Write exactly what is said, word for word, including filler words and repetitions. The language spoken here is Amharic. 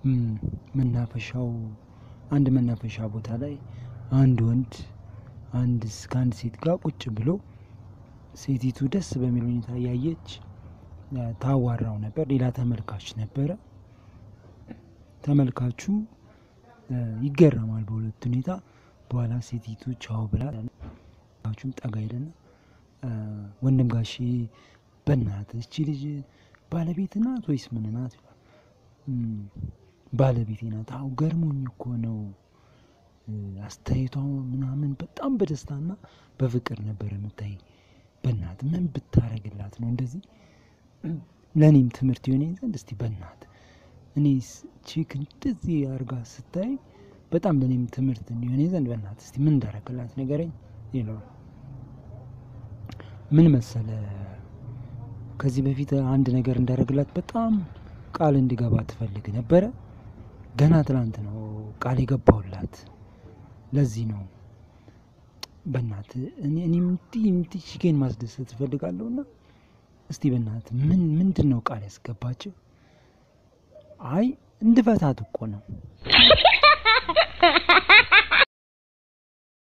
መናፈሻው አንድ መናፈሻ ቦታ ላይ አንድ ወንድ አንድ ከአንድ ሴት ጋር ቁጭ ብሎ ሴቲቱ ደስ በሚል ሁኔታ ያየች ታዋራው ነበር። ሌላ ተመልካች ነበረ። ተመልካቹ ይገረማል በሁለት ሁኔታ። በኋላ ሴቲቱ ቻው ብላ ታቹም ጠጋ ይለና ወንድም ጋሼ በእናትህ እቺ ልጅ ባለቤት ናት ወይስ ምን ናት? ባለቤቴ ናት። አው ገርሞኝ እኮ ነው። አስተያየቷ ምናምን በጣም በደስታና በፍቅር ነበር የምታይ። በእናትህ ምን ብታረግላት ነው እንደዚህ ለኔም ትምህርት ይሆነኝ ዘንድ እስቲ በእናትህ እኔስ ቺክ እንደዚህ አርጋ ስታይ በጣም ለኔም ትምህርት ይሆነኝ ዘንድ በእናትህ እስቲ ምን እንዳረግላት ንገረኝ ይላል። ምን መሰለ ከዚህ በፊት አንድ ነገር እንዳረግላት በጣም ቃል እንዲገባ ትፈልግ ነበር። ገና ትላንት ነው ቃል የገባውላት። ለዚህ ነው በእናትህ እኔ እኔም እንት ቺኬን ማስደሰት ፈልጋለሁና እስቲ በእናትህ ምን ምንድነው ቃል ያስገባችው? አይ እንድፈታት እኮ ነው።